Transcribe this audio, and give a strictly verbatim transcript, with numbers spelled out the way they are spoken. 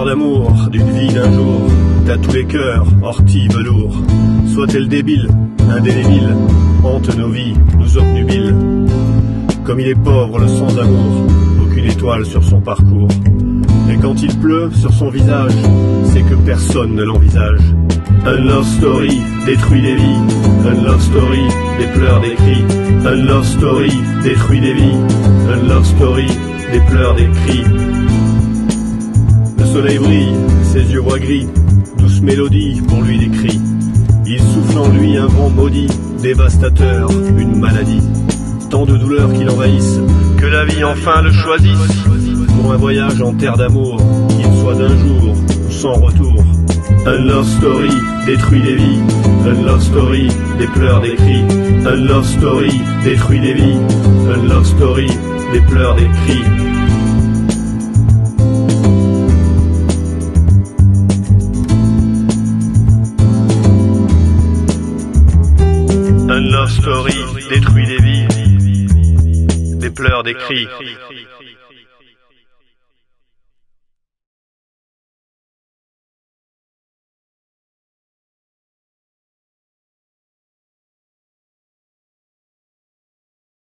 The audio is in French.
d'amour, d'une vie d'un jour, tatoue les cœurs, ortie, velours. Soit-elle débile, indélébile, hante nos vies, nous obnubile. Comme il est pauvre le sans-amour, aucune étoile sur son parcours. Et quand il pleut sur son visage, c'est que personne ne l'envisage. Un love story détruit des vies, un love story des pleurs, des cris. Un love story détruit des vies, un love story des pleurs, des cris. Le soleil brille, ses yeux voient gris, douce mélodie pour lui des cris. Il souffle en lui un vent maudit, dévastateur, une maladie. Tant de douleurs qui l'envahissent, que la vie enfin le choisisse. Pour un voyage en terre d'amour, qu'il soit d'un jour ou sans retour. Un love story détruit des vies, un love story des pleurs, des cris. Un love story détruit des vies, un love story des pleurs, des cris. Un love story détruit des vies, des pleurs, des cris.